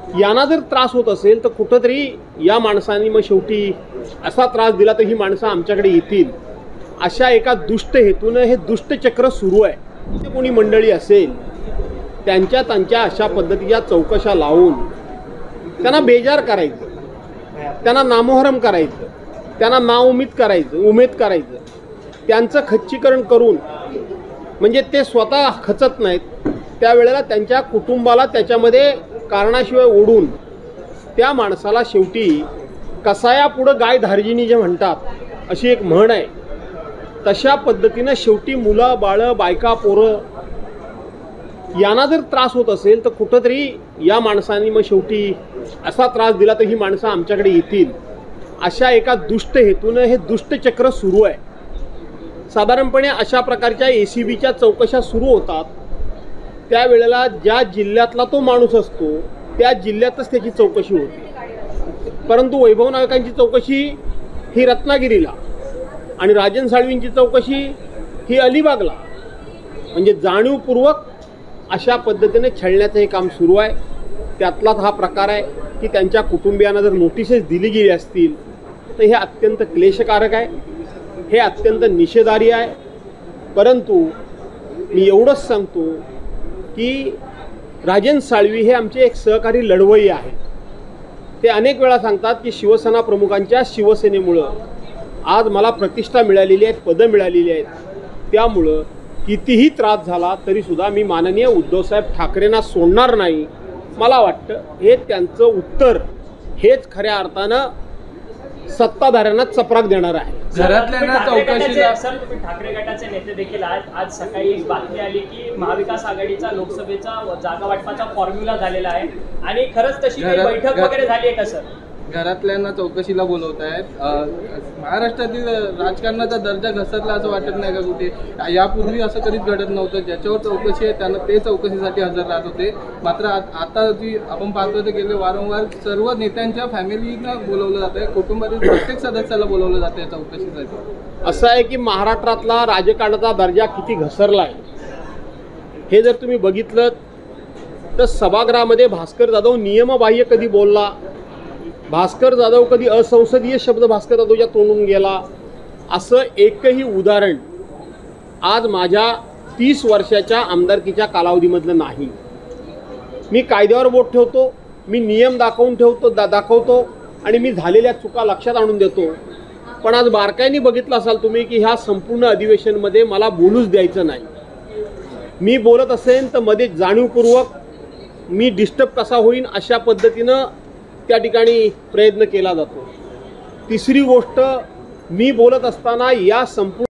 यांना जर त्रास होत असेल तर कुठंतरी या माणसांनी मग शेवटी असा त्रास दिला तर ही माणसं आमच्याकडे येतील अशा एका दुष्ट हेतूनं हे दुष्टचक्र सुरू आहे। कोणी मंडळी असेल त्यांच्या अशा पद्धतीच्या चौकशा लावून त्यांना बेजार करायचं, त्यांना नामोहरम करायचं, त्यांना उमेद करायचं, त्यांचं खच्चीकरण करून म्हणजे ते स्वतः खचत नाहीत त्यावेळेला त्यांच्या कुटुंबाला त्याच्यामध्ये कारणाशिवाय ओढून त्या माणसाला शेवटी कसायापुढं गाय धार्जिणी जे म्हणतात अशी एक म्हण आहे, तशा पद्धतीनं शेवटी मुलं बाळं बायका पोरं यांना जर त्रास होत असेल तर कुठंतरी या माणसांनी मग शेवटी असा त्रास दिला तर ही माणसं आमच्याकडे येतील अशा एका दुष्ट हेतूनं हे दुष्टचक्र सुरू आहे। साधारणपणे अशा प्रकारच्या ACBच्या चौकशा सुरू होतात त्यावेळेला ज्या जिल्ह्यातला तो माणूस असतो त्या जिल्ह्यातच त्याची चौकशी होते, परंतु वैभव नायकांची चौकशी ही रत्नागिरीला आणि राजन साळवींची चौकशी ही अलिबागला, म्हणजे जाणीवपूर्वक अशा पद्धतीने छळण्याचं हे काम सुरू आहे। त्यातलाच हा प्रकार आहे की त्यांच्या कुटुंबियांना जर नोटिसेस दिली गेली असतील तर हे अत्यंत क्लेशकारक आहे, हे अत्यंत निषेधार्ह आहे। परंतु मी एवढंच सांगतो की राजन साळवी हे आमचे एक सहकारी लढवई आहे। ते अनेक वेळा सांगतात की शिवसेना प्रमुखांच्या शिवसेनेमुळं आज मला प्रतिष्ठा मिळालेली आहे, पदं मिळालेली आहेत, त्यामुळं कितीही त्रास झाला तरीसुद्धा मी माननीय उद्धवसाहेब ठाकरेंना सोडणार नाही। मला वाटतं हे त्यांचं उत्तर हेच खऱ्या अर्थानं सत्ताधाऱ्यांना चपराक देणार आहे। घरातल्यांना चौकशीला सर तुम्ही ठाकरे गटाचे नेते देखील आज सकाळी एक बातमी आली की महाविकास आघाडीचा लोकसभेचा जागा वाटपाचा फॉर्म्युला झालेला आहे आणि खरंच तशी काही बैठक वगैरे झाली आहे का सर? घरातल्यांना चौकशीला बोलवत आहेत। महाराष्ट्रातील राजकारणाचा दर्जा घसरला असं वाटत नाही का कुठे? यापूर्वी असं कधीच घडत नव्हतं, ज्याच्यावर चौकशी आहे त्यांना ते चौकशीसाठी हजर राहत होते। मात्र आता जी आपण पाहतो ते गेले वारंवार सर्व नेत्यांच्या फॅमिलीना बोलवलं जातं आहे, कुटुंबातील प्रत्येक सदस्याला बोलवलं जातं आहे चौकशीसाठी। असं आहे की महाराष्ट्रातला राजकारणाचा दर्जा किती घसरला आहे हे जर तुम्ही बघितलं तर सभागृहामध्ये भास्कर जाधव नियमबाह्य कधी बोलला, भास्कर जाधव कधी असंसदीय शब्द भास्कर जाधवच्या तोंडून गेला असं एकही उदाहरण आज माझ्या 30 वर्षाच्या आमदारकीच्या कालावधीमधलं नाही। मी कायद्यावर बोट ठेवतो, मी नियम दाखवतो आणि मी झालेल्या चुका लक्षात आणून देतो। पण आज बारकाईने बघितलं असाल तुम्ही की ह्या संपूर्ण अधिवेशनमध्ये मला बोलूच द्यायचं नाही। मी बोलत असेन तर मध्ये जाणीवपूर्वक मी डिस्टर्ब कसा होईन अशा पद्धतीनं त्या ठिकाणी प्रयत्न केला जातो। तिसरी गोष्ट, मी बोलत असताना या संपूर्ण